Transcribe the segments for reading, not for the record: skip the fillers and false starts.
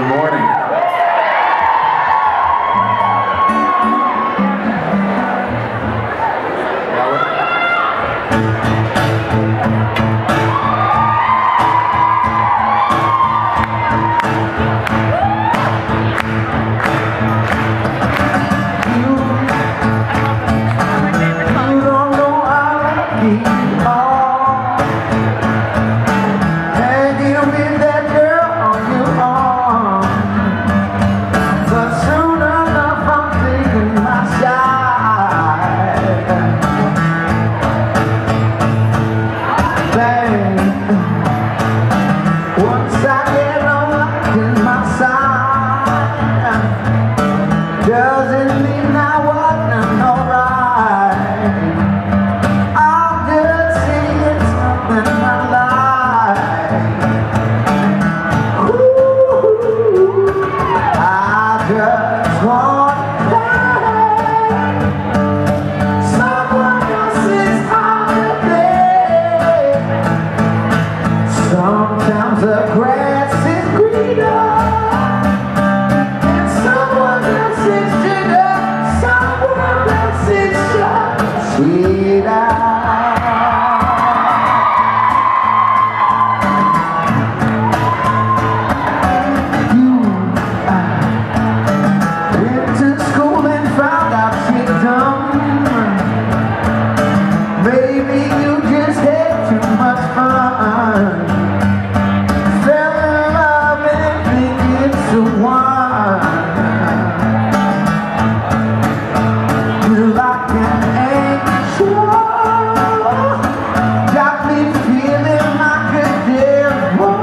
morning. Doesn't mean I wasn't alright. I'm just seeing something I like. Ooh, I just want that. Someone else's holiday. Sometimes the grass is greener. Baby, you just had too much fun. Fell in love and think it's the one. You're like an angel, got me feeling like a devil.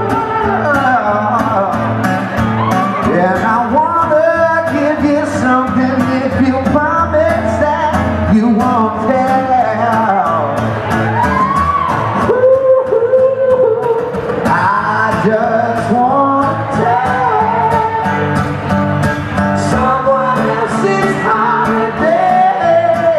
And I wanna give you something if you promise that you won't tell. Just want to someone else's holiday.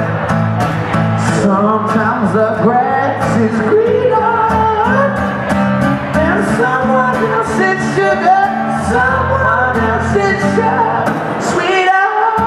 Sometimes the grass is greener, and someone else's sugar, someone else's sugar, sweeter.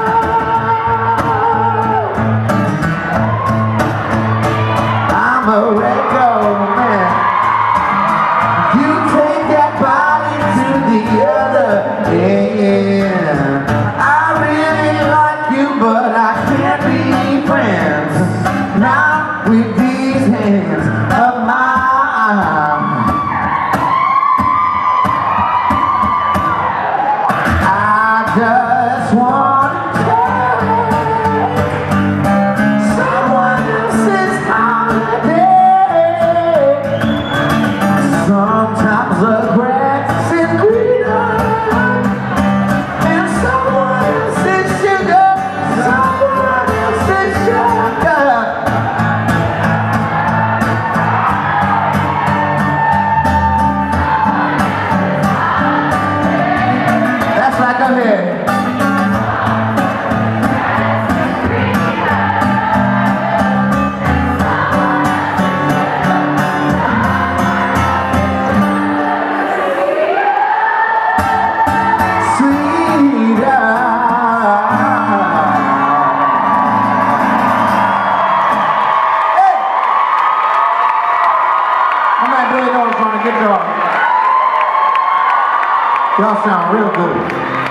I'm a regular man. You take that body to the other end. I really like you, but I can't be friends not with these hands of mine. I just want to take someone else's holiday. Sometimes the grass is greener, and someone else's sugar, someone else's sugar. That's right, go ahead. Y'all sound real good.